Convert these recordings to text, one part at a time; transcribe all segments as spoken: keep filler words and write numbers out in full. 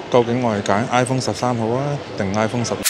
究竟我係揀 iPhone 十三好啊，定 iPhone 十二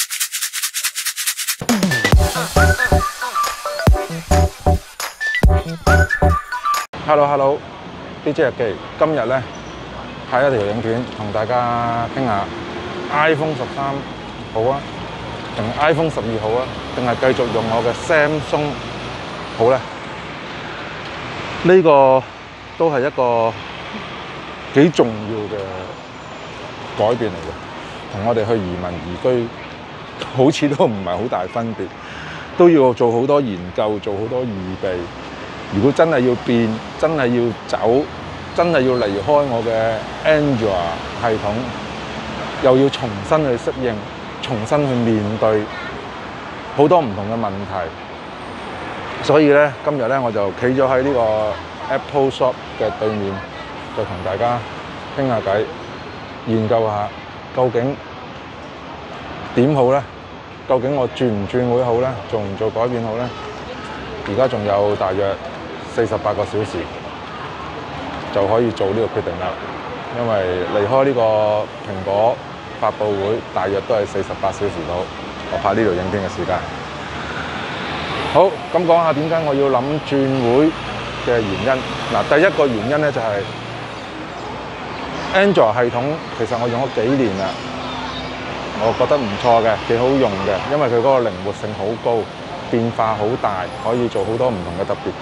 ？Hello Hello，D J 日記，今日咧拍一條影片，同大家傾下 iPhone 十三好啊，定 iPhone 十二好啊，定係繼續用我嘅 Samsung 好咧？呢、這個都係一個幾重要嘅改變嚟嘅，同我哋去移民移居好似都唔係好大分別，都要做好多研究，做好多預備。如果真係要變，真係要走，真係要離開我嘅 Android 系統，又要重新去適應，重新去面對好多唔同嘅問題。所以咧，今日咧我就企咗喺呢個 Apple Shop 嘅對面，就同大家傾下偈，研究下究竟點好咧？究竟我轉唔轉會好咧？做唔做改變好咧？而家仲有大約四十八個小時就可以做呢個決定啦。因為離開呢個蘋果發佈會，大約都係四十八小時到，我拍呢條影片嘅時間。好，咁講下點解我要諗轉會嘅原因。嗱，第一個原因咧就係 Android 系統，其實我用咗幾年啦，我覺得唔錯嘅，幾好用嘅，因為佢嗰個靈活性好高，變化好大，可以做好多唔同嘅特別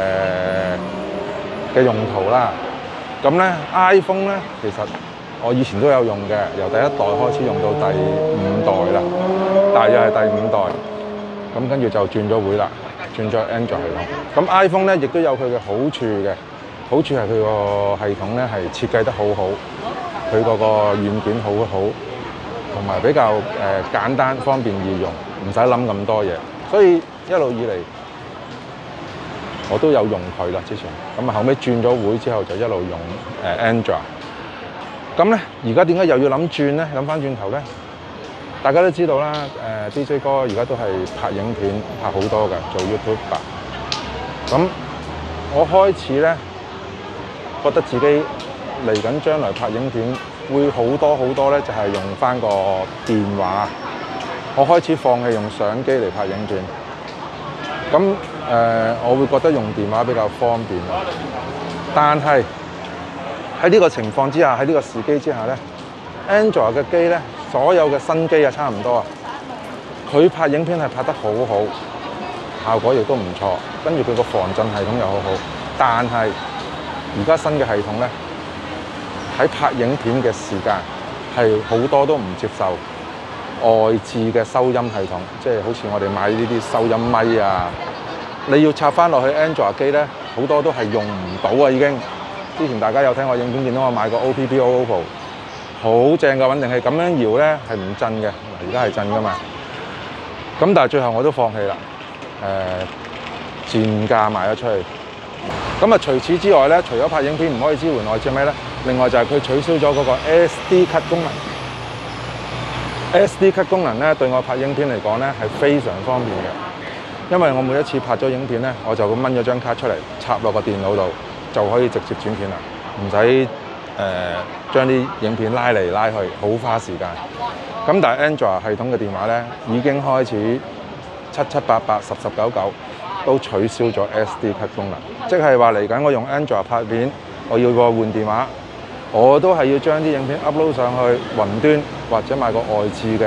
嘅嘅用途啦。咁咧 iPhone 咧，其實我以前都有用嘅，由第一代開始用到第五代啦，大約係第五代。咁跟住就轉咗會啦，轉咗 Android 系統。咁 iPhone 咧亦都有佢嘅好處嘅，好處係佢個系統咧係設計得好好，佢嗰個軟件好好，同埋比較誒、呃、簡單方便易用，唔使諗咁多嘢。所以一路以嚟我都有用佢啦，之前。咁啊後尾轉咗會之後就一路用誒、呃、Android。咁咧而家點解又要諗轉咧？諗翻轉頭咧？大家都知道啦，誒 D J 哥而家都係拍影片，拍好多嘅，做 YouTuber。咁我開始咧覺得自己嚟緊將來拍影片會好多好多咧，就係用翻個電話。我開始放棄用相機嚟拍影片。咁誒、呃，我會覺得用電話比較方便。但係喺呢個情況之下，喺呢個時機之下咧 ，Android 嘅機咧。所有嘅新機啊，差唔多啊，佢拍影片係拍得好好，效果亦都唔錯，跟住佢個防震系統又好好。但係而家新嘅系統咧，喺拍影片嘅時間係好多都唔接受外置嘅收音系統，即係好似我哋買呢啲收音咪啊，你要插翻落去 Android 機咧，好多都係用唔到啊已經。之前大家有聽我影片見到我買個 O P P O Oppo。好正嘅穩定器，咁樣搖咧係唔震嘅，而家係震噶嘛。咁但係最後我都放棄啦，誒、呃、賤價賣咗出去。咁啊除此之外咧，除咗拍影片唔可以支援外置咩咧？另外就係佢取消咗嗰個 S D 卡功能。S D 卡功能咧對我拍影片嚟講咧係非常方便嘅，因為我每一次拍咗影片咧，我就咁掹咗張卡出嚟，插落個電腦度就可以直接剪片啦，唔使。誒、呃、將啲影片拉嚟拉去，好花時間。咁但係 Android 系統嘅電話咧，已經開始七七八八、十十九九都取消咗 S D 卡功能，即係話嚟緊我用 Android 拍片，我要個換電話，我都係要將啲影片 upload 上去雲端，或者買個外置嘅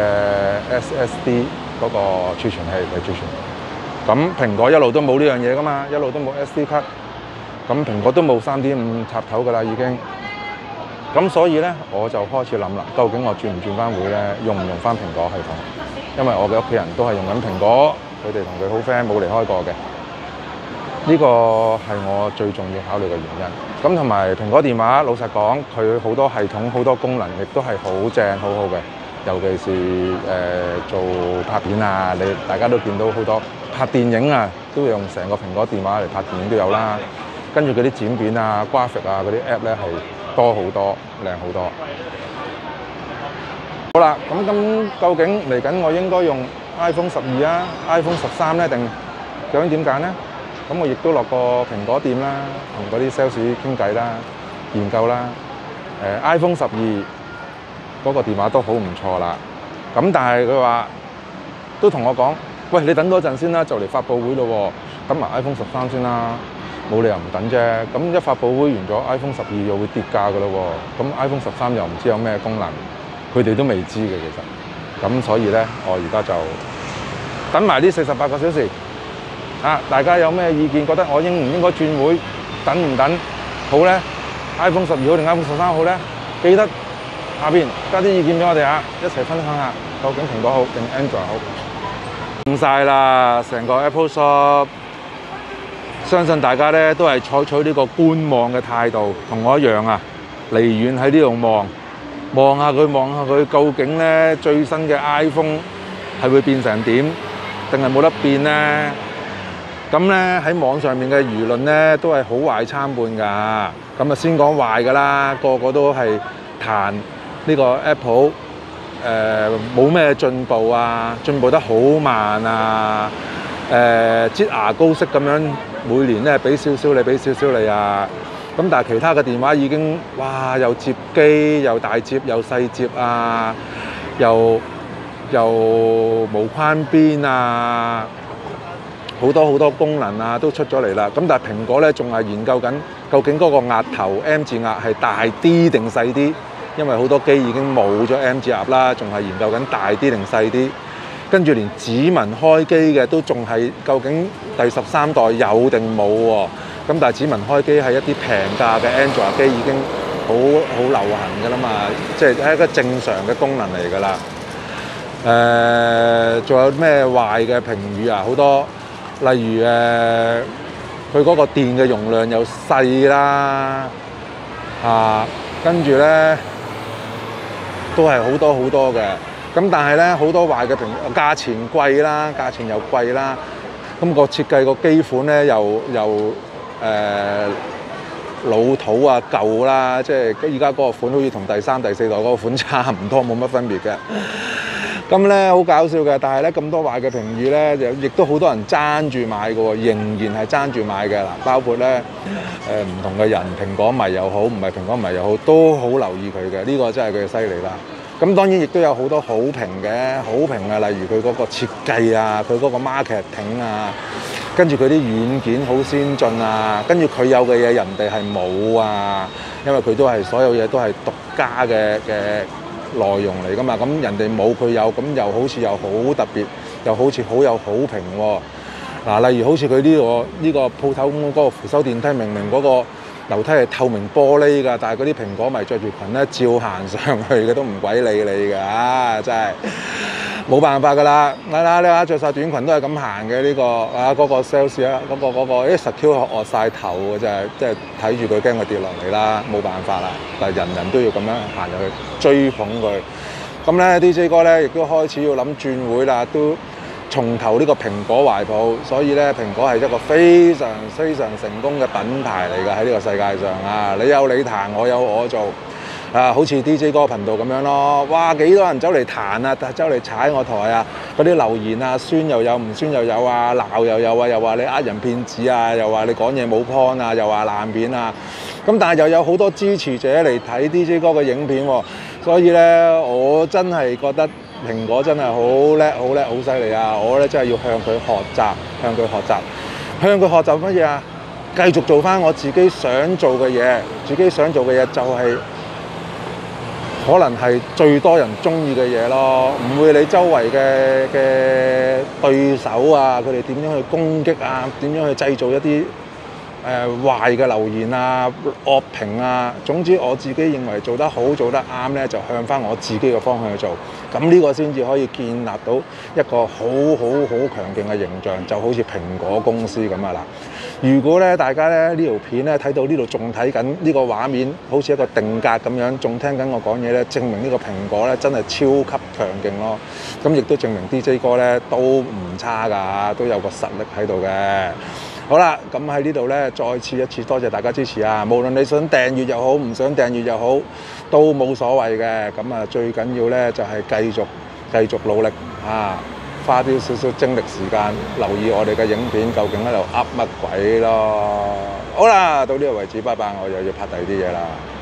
S S D 嗰個儲存器嚟儲存。咁蘋果一路都冇呢樣嘢噶嘛，一路都冇 S D 卡，咁蘋果都冇三點五插頭噶啦已經。咁所以咧，我就開始諗啦，究竟我轉唔轉翻會咧？用唔用翻蘋果系統？因為我嘅屋企人都係用緊蘋果，佢哋同佢好 friend，冇離開過嘅。呢個係我最重要考慮嘅原因。咁同埋蘋果電話，老實講，佢好多系統、好多功能，亦都係好正、好好嘅。尤其是誒、呃、做拍片啊，你大家都見到好多拍電影啊，都用成個蘋果電話嚟拍電影都有啦。跟住嗰啲剪片啊、graphic 啊嗰啲 app 咧係多好多，靚好多。好啦，咁咁究竟嚟緊我應該用 iPhone 十二啊、iPhone 十三咧，定究竟點揀咧？咁我亦都落過蘋果店啦，同嗰啲 sales 傾偈啦、研究啦。誒、呃、iPhone 十二嗰個電話都好唔錯啦。咁但係佢話都同我講，喂，你等多陣先啦，就嚟發佈會咯喎，等埋 iPhone 十三先啦，冇理由唔等啫。咁一發佈會完咗 ，iPhone 十二又會跌價噶咯喎。咁 iPhone 十三又唔知有咩功能，佢哋都未知嘅其實。咁所以咧，我而家就等埋呢四十八個小時。啊，大家有咩意見？覺得我應唔應該轉會？等唔等好咧 ？iPhone 十二好定 iPhone 十三好咧？記得下邊加啲意見俾我哋啊，一齊分享下究竟蘋果好定 Android 好。用晒啦，成個 Apple Shop， 相信大家咧都係採取呢個觀望嘅態度，同我一樣啊，離遠喺呢度望，望下佢，望下佢，究竟咧最新嘅 iPhone 係會變成點，定係冇得變咧？咁咧喺網上面嘅輿論咧都係好壞參半㗎。咁啊先講壞㗎啦，個個都係彈呢個 Apple 誒冇咩進步啊，進步得好慢啊，誒擠牙膏式咁樣每年咧俾少少你，俾少少你啊。咁但係其他嘅電話已經哇又摺機又大摺又細摺啊，又又無框邊啊。好多好多功能啊，都出咗嚟啦。咁但係蘋果咧，仲係研究緊，究竟嗰個壓頭 M 字壓係大啲定細啲？因為好多機已經冇咗 M 字壓啦，仲係研究緊大啲定細啲。跟住連指紋開機嘅都仲係，究竟第十三代有定冇喎？咁但係指紋開機係一啲平價嘅 Android 機已經好好流行㗎啦嘛，即係係一個正常嘅功能嚟㗎啦。誒、呃，仲有咩壞嘅評語啊？好多。例如誒，佢嗰個電嘅容量又細啦，啊，跟住咧都係好多好多嘅。咁但係咧好多壞嘅評，價錢貴啦，價錢又貴啦。咁個設計個機款咧又又誒、呃、老土啊舊啦，即係而家嗰個款好似同第三、第四代嗰個款差唔多，冇乜分別嘅。咁咧好搞笑嘅，但係咧咁多壞嘅評語咧，亦都好多人爭住買嘅喎，仍然係爭住買嘅嗱，包括咧誒唔同嘅人，蘋果迷又好，唔係蘋果迷又好，都好留意佢嘅，呢個真係佢嘅犀利啦。咁當然亦都有好多好評嘅，好評啊，例如佢嗰個設計啊，佢嗰個 marketing 啊，跟住佢啲軟件好先進啊，跟住佢有嘅嘢人哋係冇啊，因為佢都係所有嘢都係獨家嘅嘅內容嚟㗎嘛，咁人哋冇佢有，咁又好似又好特別，又好似好有好評喎。嗱，例如好似佢呢個呢個鋪頭嗰個扶手電梯，明明嗰個樓梯係透明玻璃㗎，但係嗰啲蘋果迷着住裙咧，照行上去嘅都唔鬼理你㗎，啊，真係冇辦法㗎啦。嗱嗱，你話着晒短裙都係咁行嘅呢個啊，嗰個 sales 啊，嗰個嗰個誒 secure 惡晒頭嘅真係，即係睇住佢驚佢跌落嚟啦，冇辦法啦。但係人人都要咁樣行入去追捧佢。咁咧 D J 哥咧亦都開始要諗轉會啦，都重投呢個蘋果懷抱，所以咧蘋果係一個非常非常成功嘅品牌嚟㗎喺呢個世界上啊！你有你彈，我有我做啊！好似 D J 哥頻道咁樣咯，哇幾多人走嚟彈啊，走嚟踩我台啊！嗰啲留言啊，酸又有，唔酸又有啊，鬧又有啊，又話你呃人騙子啊，又話你講嘢冇 point 啊，又話爛片啊！咁但係又有好多支持者嚟睇 D J 哥嘅影片喎，所以咧我真係覺得蘋果真係好叻、好叻、好犀利啊！我咧真係要向佢學習，向佢學習，向佢學習乜嘢啊？繼續做翻我自己想做嘅嘢，自己想做嘅嘢就係可能係最多人中意嘅嘢咯，唔會你周圍嘅嘅對手啊，佢哋點樣去攻擊啊，點樣去製造一啲誒、呃、壞嘅留言啊、惡評啊，總之我自己認為做得好、做得啱咧，就向翻我自己嘅方向去做，咁呢個先至可以建立到一個好好好強勁嘅形象，就好似蘋果公司咁啊嗱。如果咧大家咧呢條片咧睇到呢度仲睇緊呢個畫面，好似一個定格咁樣，仲聽緊我講嘢咧，證明呢個蘋果咧真係超級強勁咯。咁亦都證明 D J 哥咧都唔差㗎，都有個實力喺度嘅。好啦，咁喺呢度咧，再次一次多謝大家支持啊！無論你想訂閱又好，唔想訂閱又好，都冇所謂嘅。咁啊，最緊要咧就係繼續繼續努力啊，花啲少少精力時間留意我哋嘅影片，究竟喺度噏乜鬼咯？好啦，到呢度為止，拜拜，我又要拍第二啲嘢啦。